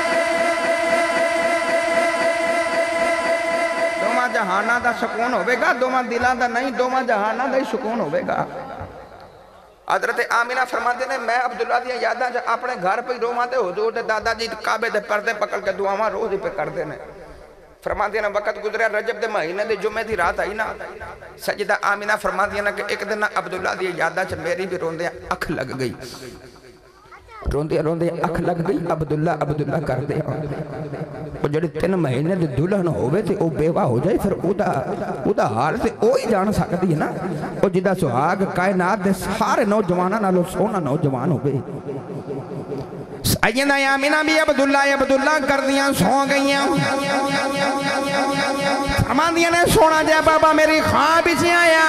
دعا جہانا دا سکون ہوئے گا دعا دلان دا نہیں دعا جہانا دا سکون ہوئے گا حضرت آمینہ فرماتے ہیں میں عبداللہ دیا یاداں جا اپنے گھر پہ روماتے حضور دے دادا جی کعبے دے پردے پکڑ کے دعاواں روز ہی پہ کر دینے فرماتے ہیں وقت گزریا رجب دے مہینے دے جمعے دی رات آئی نا سجدہ آمینہ فرماتے ہیں کہ ایک دن عبداللہ دیا یاداں جا میری بھی روندے اکھ لگ گئی روندے روندے اکھ لگ گئی عبداللہ عبداللہ کر دے وہ جڑے تین مہینے دے دلہن ہوئے تھے وہ بیوہ ہو جائے پھر او دا او دا حال سے اوہی جان سکتی ہے نا وہ جدہ سہاگ کائنات دے سارے نوجوانہ نالو سونا نوجوان ہوئے سیدہ آمینہ بھی عبداللہ عبداللہ کر دیا سو گئیاں فرمان دیا نے سونا جائے بابا میری خواب سے آیا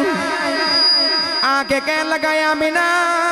آکے کہنے لگا آمینہ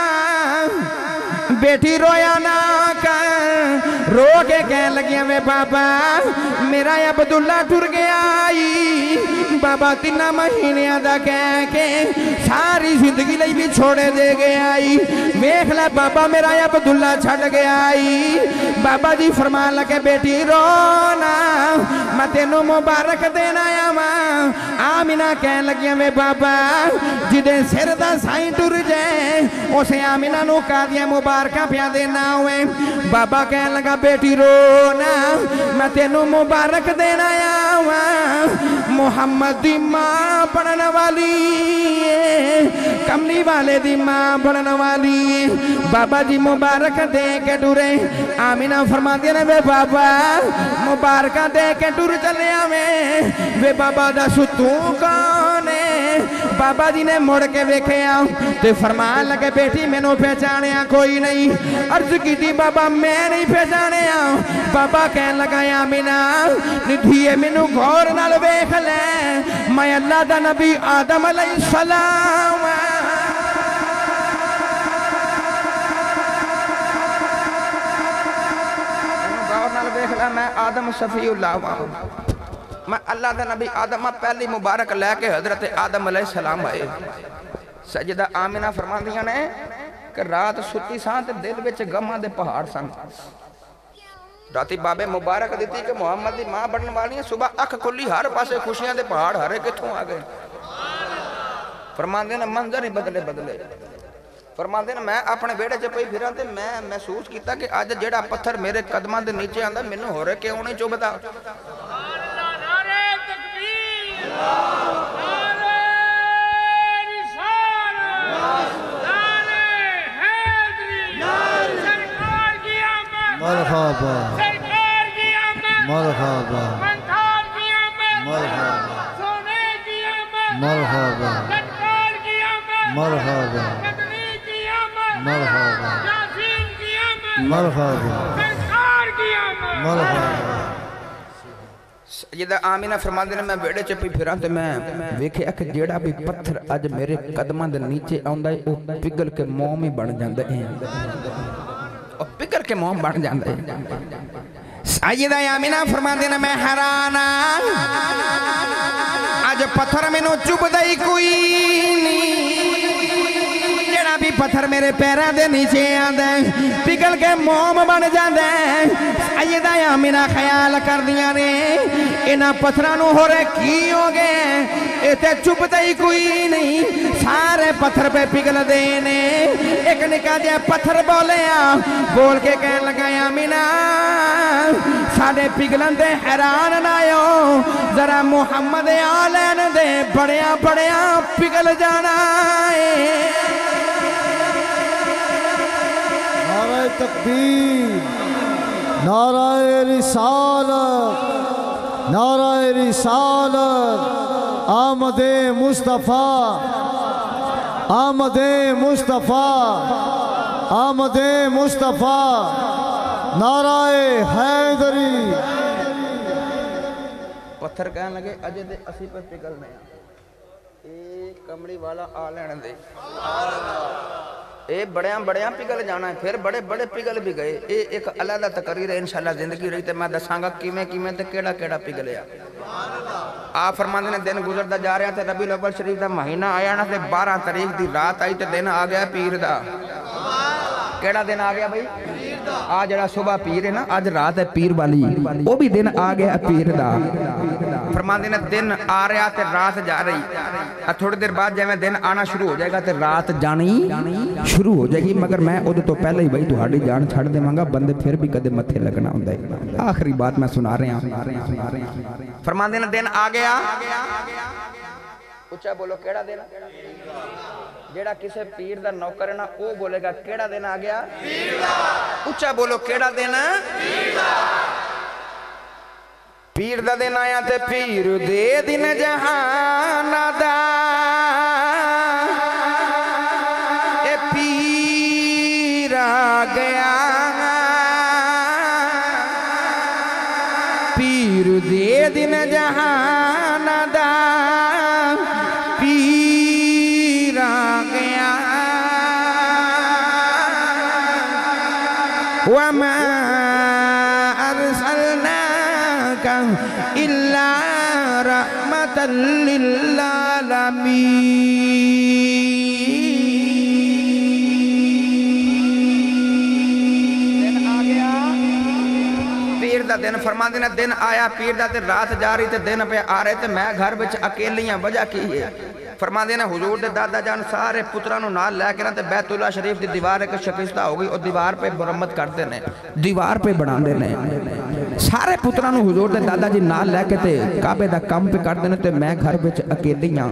بیٹی رویا نہ کر رو کے کہنے لگیا میں بابا میرا عبداللہ ٹر گیا آئی بابا تینہ مہینے آدھا کہہ کے ساری زندگی لئی بھی چھوڑے دے گیا آئی ویکھ لے بابا میرا عبداللہ چھڑ گیا آئی بابا جی فرمان لگے بیٹی رونا میں تینوں مبارک دینا یا ماں آمینہ کہنے لگیا میں بابا جدے سر دا سائیں ٹر جائے اسے آمینہ نو کہا دیا مبارکہ پیا دینا ہوئے بابا کہنے لگا بیٹی رونا میں تینوں مبارک دینا یا ماں محمد دی ماں پڑھنے والی کملی والے دی ماں پڑھنے والی بابا جی مبارک دے کے ٹورے آمینہ فرما دینے بے بابا مبارکہ دے کے ٹور چلے آمیں بے بابا دا ستوں کانے بابا جی نے مڑ کے بیکھے آؤں تے فرمان لگے بیٹی میں نو پہچانے آؤں کوئی نہیں عرض کی تھی بابا میں نہیں پہچانے آؤں بابا کہنے لگا آمینہ ندھیے میں نو گھور نال بیکھ لیں میں اللہ دا نبی آدم علیہ السلام گھور نال بیکھ لیں میں آدم صفی اللہ ہوں میں اللہ دا نبی آدم پہلی مبارک لے کے حضرت آدم علیہ السلام آئے سجدہ آمینہ فرمان دیا نے کہ رات ستی سان تے دل وچ غماں دے پہاڑ سن راتی بابے مبارک دیتی کہ محمد دی ماں بڑھن والی ہیں صبح اکھ کھلی ہر پاسے خوشیاں دے پہاڑ ہرے کتھوں آ گئے فرمان دینا منظر ہی بدلے بدلے فرمان دینا میں اپنے بیڑے چ پئی پھراں تے میں محسوس کیتا کہ اج جڑا پتھر میرے قدماں دے نیچے آندا مینوں ہو رہے کیوں نہیں چبھدا مرحبا مرحبا مرحبا مرحبا مرحبا مرحبا مرحبا مرحبا سیدہ آمینہ فرما دینا میں بیڑے چپی پھراں تے میں ویکھے اک جیڑا بھی پتھر اج میرے قدماں دے نیچے آندا ہے او پگل کے موم ہی بن جاندے ہیں او پگل کے موم بن جاندے ہیں سیدہ آمینہ فرما دینا میں حیرانا اج پتھر میں نو چوب دائی کوئی نہیں جیڑا بھی پتھر میرے پیروں دے نیچے آندا پگھل کے موم بن جاندا سیدہ آمینہ خیال کر دیا نے انہاں پتھرانوں ہو رہے کی ہو گئے ایتے چپتا ہی کوئی نہیں سارے پتھر پہ پگھل دینے ایک نکا جائے پتھر بولے بول کے کہنے لگا آمینہ ساڑھے پگھلن دے حیران نایو ذرا محمد آلین دے بڑیاں بڑیاں پگھل جانا ہے نعرہ تکبیر نعرہ رسالت نعرہ رسالت آمد مصطفیٰ آمد مصطفیٰ آمد مصطفیٰ نعرہ حیدری پتھر کہنے لگے اجے دے اسی پر پگھلنے اے کمڑی والا آلین دے اے بڑیاں بڑیاں پگھل جانا ہے پھر بڑے بڑے پگھل بھی گئے اے ایک علیحدہ تقریر ہے انشاءاللہ زندگی رہی تے میں دساں گا کیمیں کیمیں تے کیڑا کیڑا پگھلیا آپ فرماندے نے دن گزردا جا رہا تے ربیع الاول شریف دا مہینہ آیا نا تے بارہ تاریخ دی رات آئی تے دن آ گیا پیر دا کیڑا دن آ گیا بھائی آج جڑا صبح پیر ہے نا آج رات ہے پیر والی وہ بھی دن آ گیا پیر دا فرماندے نے دن آ رہا تے رات جا رہی تھوڑی دیر بعد جب دن آنا شروع ہو جائے گا تے رات جانی شروع ہو جائے گی مگر میں ادھے تو پہلے ہی بھائی تہاڈی جان چھڑ دے مانگا بندے پھر بھی کدے متھے لگنا ہوندا ہے آخری بات میں سنا رہے ہیں فرماندے نے دن آ گیا اچھا بولو کیڑا دن جیڑا کسے پیر دا نوکر ہے نا وہ بولے گا کیڑا دن آ گیا اچھا بولو کیڑا دن پیر دا دن آیا تے پیر دے دن جہان دا اے پیر آ گیا پیر دے دن جہان دا پیر آ گیا وما ارسلناک الا رحمتا للعالمین دن آ گیا پیر دا دن فرما دینا دن آیا پیر دا تے رات جا رہی تے دن پہ آ رہے تے میں گھر بچ اکیلیاں وجہ کی ہے فرما دینا حضور دے دادا جان سارے پترانوں نال لے کے نا تے بیت اللہ شریف دی دیوار ایک شکستہ ہو گئی اور دیوار پہ مرمت کرتے نے دیوار پہ بڑھان دے نے سارے پترانوں حضور دے دادا جی نال لے کے تے کعبے دا کام پہ کرتے نے تے میں گھر بچ اکیلیاں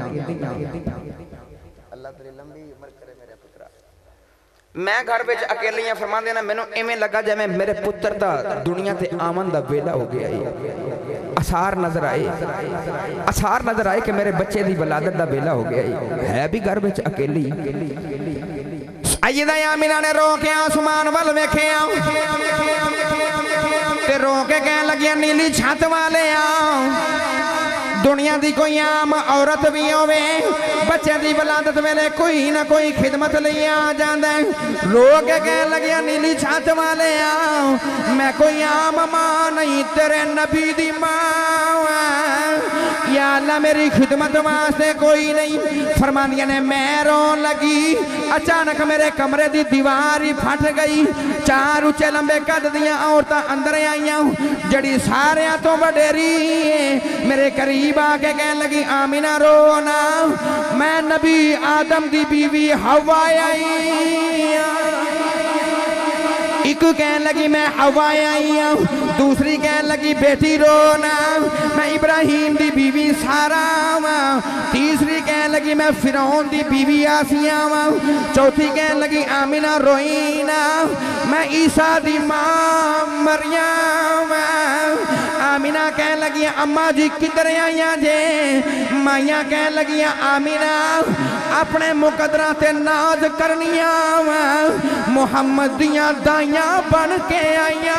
اللہ تیری لمبی عمر کرے میرے پترا میں گھر بچ اکیلیاں فرما دینا میں نو ایمیں لگا جائے میں میرے پتر دا دنیا تے آمن دا ویلا ہو گیا ہے اثار نظر آئے اثار نظر آئے کہ میرے بچے دی ولادت دا بیلا ہو گیا ہے بھی گھر بچ اکیلی سیدہ آمینہ نے رو کے آسمان وال ویکھے آؤں تے رو کے کہنے لگیا نیلی چھت والے آؤں دنیا دی کوئی عام عورت بھی ہوئے بچے دی ولادت ویلے کوئی نہ کوئی خدمت لئی آ جاندے رو کے کہنے لگیا نیلی چھت والے آؤں میں کوئی عام ماں نہیں تیرے نبی دی ماں یا اللہ میری خدمت واسطے کوئی نہیں فرماندیا نے میں رون لگی اچانک میرے کمرے دی دیواری پھٹ گئی چار اچھے لمبے قد دیاں عورتاں اندر آئیاں جڑی ساریاں تو وڈیری میرے قریب آکے کہنے لگی آمینہ رونا میں نبی آدم دی بیوی حوا آئی ایک کہنے لگی میں حوا آئی ہوں دوسری کہنے لگی بیٹی رونا میں ابراہیم دی بیوی سارا ہوں تیسری کہنے لگی میں فرعون دی بیوی آسیہ ہوں چوتھی کہنے لگی آمینہ روئینا میں عیسیٰ دی ماں مریم آمینہ کہنے لگی اممہ جی کدھر آئیاں جے مائیاں کہنے لگی آمینہ اپنے مقدرہ تے ناز کرنیاں محمد دیاں دائیاں بن کے آئیاں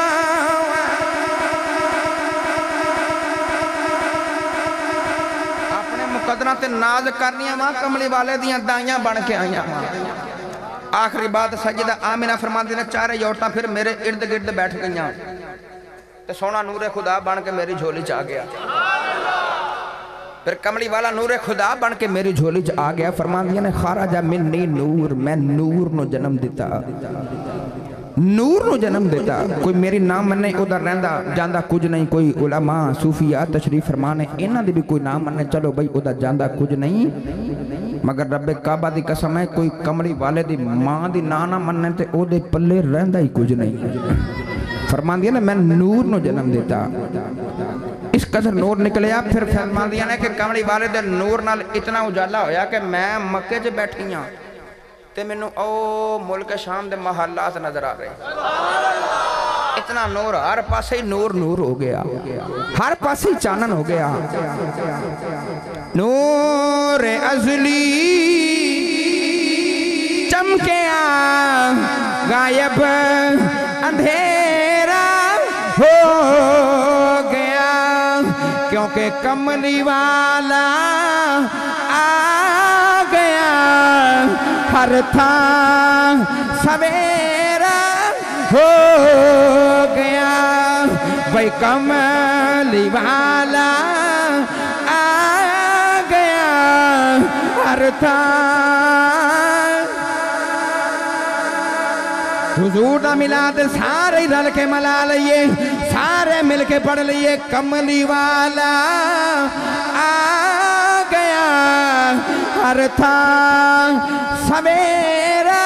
اپنے مقدرہ تے ناز کرنیاں ماں کملی والے دیاں دائیاں بن کے آئیاں آخری بات سجدہ آمینہ فرمان دینا چارے یورتاں پھر میرے ارد گرد بیٹھ گئیاں تے سونا نور خدا بن کے میری جھولی چاہ گیا پھر کملی والا نور خدا بن کے میری جھولی چ آ گیا فرماندیاں نے خارجہ منی نور میں نور نو جنم دیتا نور نو جنم دیتا کوئی میری نام مننے ادھر رہندا جاندہ کچھ نہیں کوئی علماء صوفیاء تشریف فرمانے انہاں دی بھی کوئی نام مننے چلو بھئی ادھر جاندہ کچھ نہیں مگر رب کعبہ دی قسم ہے کوئی کملی والے دی ماں دی نانا مننے تے او دے پلے رہندا ہی کچھ نہیں فرماندیاں نے میں نور نو جنم دیتا اس قدر نور نکلیا پھر فرماندیاں نے کہ کملی والے دے نور نال اتنا اجالا ہویا کہ میں مکے چ بیٹھی ہاں تے میں نو او ملک شام دے محلات نظر آ رہے اتنا نور ہر پاسے ہی نور نور ہو گیا ہر پاسے ہی چانن ہو گیا نور ازلی چمکیا غائب اندھیرا ہو گیا کیونکہ کملی والا آ گیا ہر تھا سویرا ہو گیا بھئی کملی والا آ گیا ہر تھا حضور دا ملاد سارے رل کے ملا لئیے سارے مل کے پڑھ لئیے کملی والا آ گیا ہر تھا سویرا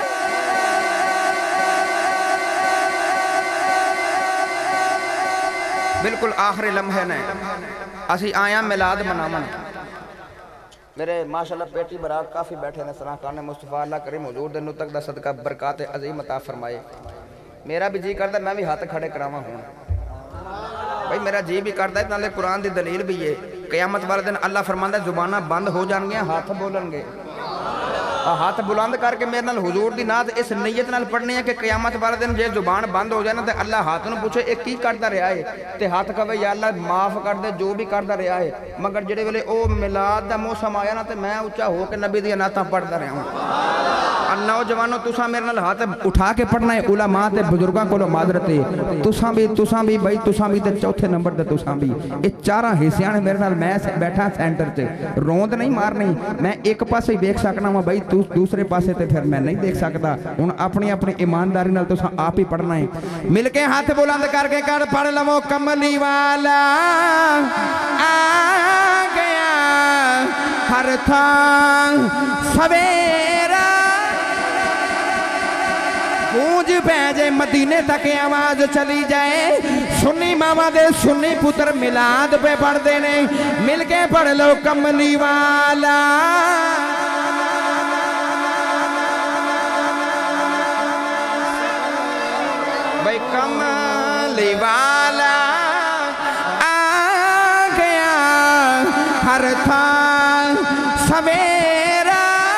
بالکل آخری لمحے نے اسی آیاں ملاد منامن میرے ماشاءاللہ پیٹی برات کافی بیٹھے ہیں سلام کارنے مصطفیٰ اللہ کریم حضور دے نتق دا صدقہ برکات عظیم عطا فرمائے میرا بھی جی کرتا ہے میں بھی ہاتھ کھڑے کراما ہوں بھئی میرا جی بھی کرتا ہے اتنا قرآن دی دلیل بھی ہے قیامت والے دن اللہ فرماندہ ہے زبانہ بند ہو جان گیا ہاتھ بولن گے ہاتھ بلند کر کے میرے نال حضور دی نات اس نیت نال پڑھنی ہے کہ قیامت والے دن جے زبان بند ہو جائے نا تے اللہ ہاتھ نو پوچھے ایک کی کرتا رہا ہے تے ہاتھ کہے یا اللہ معاف کر دے جو بھی کرتا رہا ہے مگر جڑے ویلے او میلاد دا موسم آیا نا تے میں اونچا ہو کے نبی دی ناتاں پڑھتا رہا ہوں نوجوانوں تساں میرے نال ہاتھ اٹھا کے پڑھنا ہے علماء تے بزرگاں کولو معذرت ہے تساں بھی تساں بھی بھائی تساں بھی تے چوتھے نمبر تے تساں بھی اے چاراں حصیاں نے میرے نال میں بیٹھا سینٹر تے روند نہیں مارنی میں ایک پاسے ہی دیکھ سکنا ہوں بھائی دوسرے پاسے تے پھر میں نہیں دیکھ سکتا ہن اپنی اپنی ایمانداری نال تساں آپ ہی پڑھنا ہے مل کے ہاتھ بلند کر کے کر پڑھ لو کملی والا آ گیا ہر تھا سویرا گونج بھیجے مدینے تک آواز چلی جائے سنی ماما دے سنی پتر ملاد پہ پڑھ دینے مل کے پڑھ لو کملی والا بھئی کملی والا آ گیا ہر تھا سویرا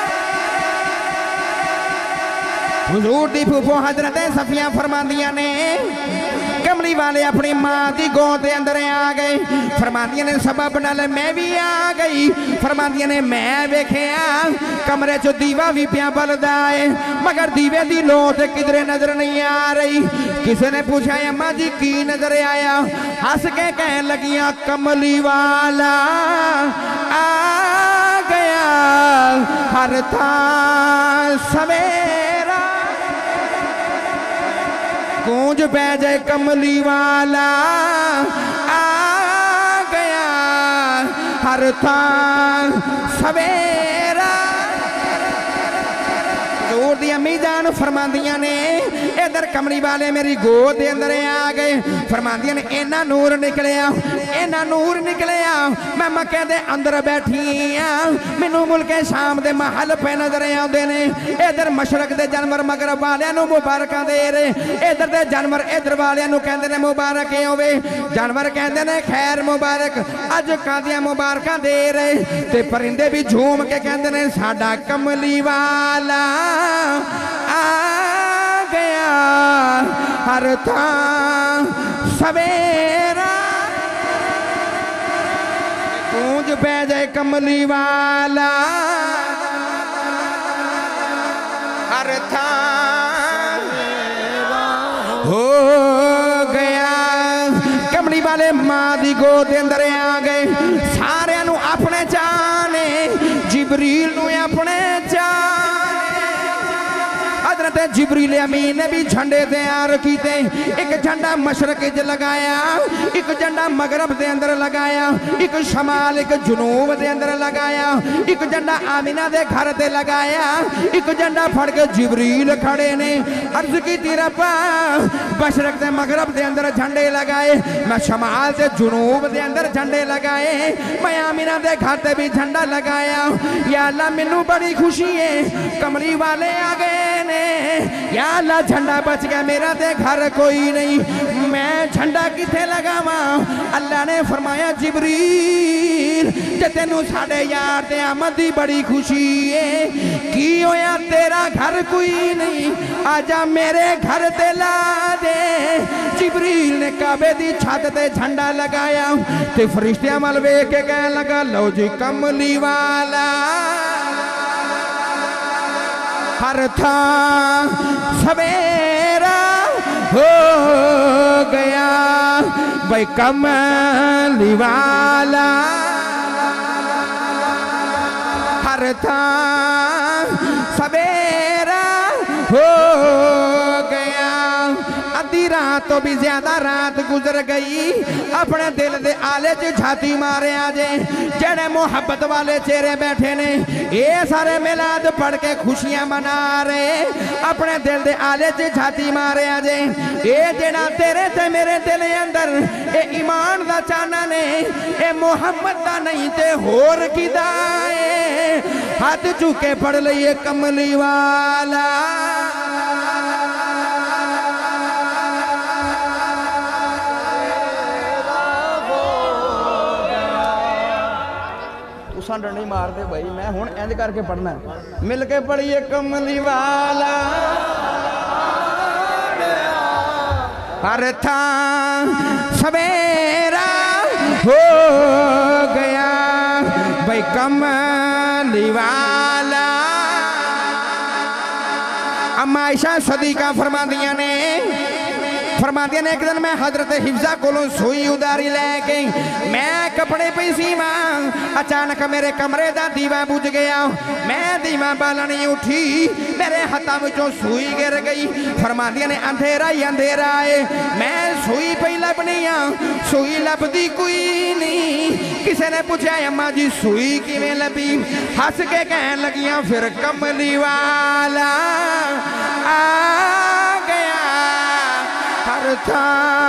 حضور دی پھوپھو حضرت صفیہ فرماندیاں نے کملی والے اپنی ماں دی گود دے اندر آ گئے فرماندیاں نے سبب نال میں بھی آ گئی فرماندیاں نے میں ویکھیا کمرے چو دیوا بھی پیا بلدا ہے مگر دیوے دی لو تے کدھرے نظر نہیں آ رہی کسی نے پوچھا اماں جی کی نظر آیا ہنس کے کہنے لگیاں کملی والا آ گیا ہر تھا سویرا گونج بیجے کملی والا آ گیا ہر تھا سویرا حضور دی امی جان فرماندیاں نے ادھر کملی والے میری گود دے اندر آ گئے فرماندیاں نے اینا نور نکلیا اینا نور نکلیا میں مکہ دے اندر بیٹھی ہاں مینوں ملک شام دے محل پہ نظر آندے نے ادھر مشرق دے جانور مغرب والیاں نو مبارکاں دے رہے ادھر دے جانور ادھر والیاں نو کہندے نے مبارک ہوے جانور کہندے نے خیر مبارک اج کادیاں مبارکاں دے رہے تے پرندے بھی جھوم کے کہندے نے ساڈا کملی والا آ گیا ہر تھا سویرا گونج بیجے کملی والا ہر تھا ہو گیا کملی والے ماں دی گود دے اندر آ گئے سارے نو اپ جبریل نو اپنے چاہے حضرت جبریل امین نے بھی جھنڈے تیار کیتے ایک جھنڈا مشرق وچ لگایا ایک جھنڈا مغرب دے اندر لگایا ایک شمال ایک جنوب دے اندر لگایا ایک جھنڈا آمینہ دے گھر تے لگایا ایک جھنڈا پھڑ کے جبریل کھڑے نے عرض کی ربا مشرق دے مغرب دے اندر جھنڈے لگائے میں شمال سے جنوب دے اندر جھنڈے لگائے میں آمینہ دے گھر تے بھی جھنڈا لگایا یا اللہ منو بڑی خوشی ہے کملی والے آگئے نے یا اللہ جھنڈا بچ گیا میرا دے گھر کوئی نہیں میں جھنڈا کتے لگاواں اللہ نے فرمایا جبریل جے تینوں ساڑھے یار دے آمد دی بڑی خوشی ہے کی ہویا تیرا گھر کوئی نہیں آجا میرے گھر تے لا دے جبریل نے کعبے دی چھت تے جھنڈا لگایا تے فرشتے عمل وے کے کہنے لگا لو جی کملی والا ہر تھا سویرا ہو گیا بھائی کملی والا ہر تھا سویرا ہو گیا ادھی رات تو بھی زیادہ رات گزر گئی اپنے دل دے آلے چ جھاتی مارے آجے جڑے محبت والے چہرے بیٹھے نے اے سارے میلاد پڑھ کے خوشیاں منا رہے اپنے دل دے آلے چ جھاتی مارے آجے اے جڑا تیرے تے میرے دل اندر اے ایمان دا چانا نے اے محمد دا نہیں تے ہور کی دائے ہاتھ چکے پڑھ لئیے کملی والا سانڈر نہیں مار دے بھائی میں ہون اینج کر کے پڑھنا ہے مل کے پڑھئے کملی والا ہر تھا سویرا ہو گیا بھائی کملی والا اما عائشہ صدیقہ فرما دیا نے فرما دیا نے ایک دن میں حضرت حفظہ کولوں سوئی اداری لے گئی میں کپڑے پہ سیماں اچانک میرے کمرے دا دیوہ بجھ گیا میں دیوہ بالا نہیں اٹھی میرے ہاتھاں وچوں سوئی گر گئی فرما دیا نے اندھیرا ہی اندھیرا آئے میں سوئی پہ لبنیاں سوئی لب دی کوئی نہیں کسے نے پوچھا اماں جی سوئی کی میں لبی ہنس کے کہنے لگیاں پھر کملی والا آ گیا ہر تھا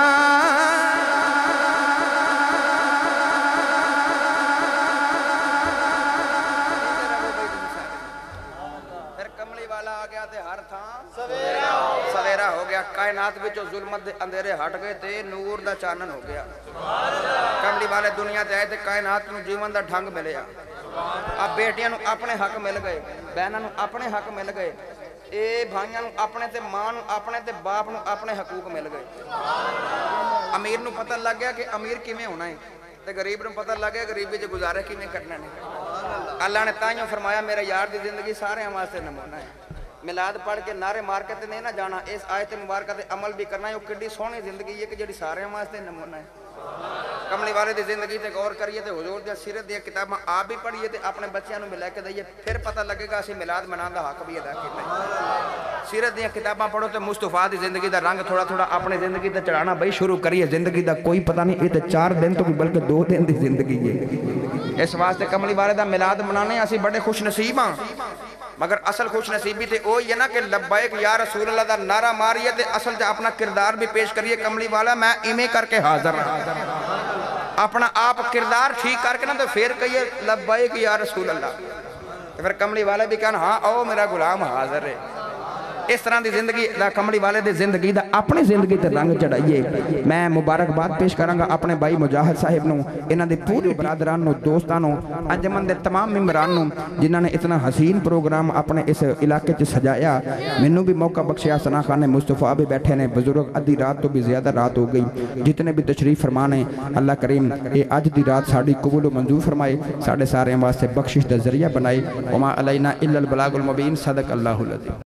پھر کملی والا آ گیا تے ہر تھا سویرا ہو گیا کائنات وچوں ظلمت دے اندھیرے ہٹ گئے تے نور دا چانن ہو گیا کملی والے دنیا تے آئے تے کائنات نو جیون دا ڈھنگ ملیا اب بیٹیاں نو اپنے حق مل گئے بہناں نو اپنے حق مل گئے اے بھائیاں نو اپنے تے ماں نو اپنے تے باپ نو اپنے حقوق مل گئے امیر نو پتہ لگ گیا کہ امیر کیویں ہونا ہے تے غریب نو پتہ لگ گیا غریب وچ گزارے کیویں کرنا ہے اللہ نے تائیوں فرمایا میرے یار دی زندگی سارے واسطے نمونہ ہے میلاد پڑھ کے نعرے مار کے تے نہیں نہ جانا اس آیت مبارکہ تے عمل بھی کرنا ہے وہ کڈی سونی زندگی ہے کہ جڑی سارے واسطے نمونہ ہے کملی والے دی زندگی تے غور کریے تے حضور دی سیرت دی کتاباں آپ بھی پڑھیے تے اپنے بچیاں نو ملا کے دئیے پھر پتہ لگے گا اسی میلاد منان دا حق بھی ادا کیتا ہے سیرت دی کتاباں پڑھو تے مصطفیٰ دی زندگی دا رنگ تھوڑا تھوڑا اپنے زندگی تے چڑھانا بھائی شروع کریے زندگی دا کوئی پتہ نہیں یہ تے چار دن تو بھی بلکہ دو دن دی زندگی ہے اس واسطے کملی والے دا میلاد منانے اسی بڑے خوش نصیب ہاں مگر اصل خوش نصیبی تے او یہ نا کہ لبائک یا رسول اللہ دا نعرہ ماریے تے اصل جا اپنا کردار بھی پیش کریے کملی والا میں ایمیں کر کے حاضر رہا اپنا آپ کردار ٹھیک کر کے نا تو پھر کہیے لبائک یا رسول اللہ پھر کملی والے بھی کہنا ہاں او میرا غلام حاضر ہے اس طرح دی زندگی دا کملی والے دی زندگی دا اپنی زندگی تے رنگ چڑھائیے میں مبارک بات پیش کروں گا اپنے بھائی مجاہد صاحب نو انہاں دے پورے برادران نو دوستان نو انجمن دے تمام ممبران نو جنہاں نے اتنا حسین پروگرام اپنے اس علاقے چ سجایا مینوں بھی موقع بخشیا ثنا خان مصطفیٰ بھی بیٹھے نے بزرگ ادھی رات تو بھی زیادہ رات ہو گئی جتنے بھی تشریف فرمانے اللہ کریم اے اج دی رات ساڈی قبول و منظور فرمائے ساڈے سارے واسطے بخشش دا ذریعہ بنائے وما علینا الا البلاغ المبین صدق اللہ العظیم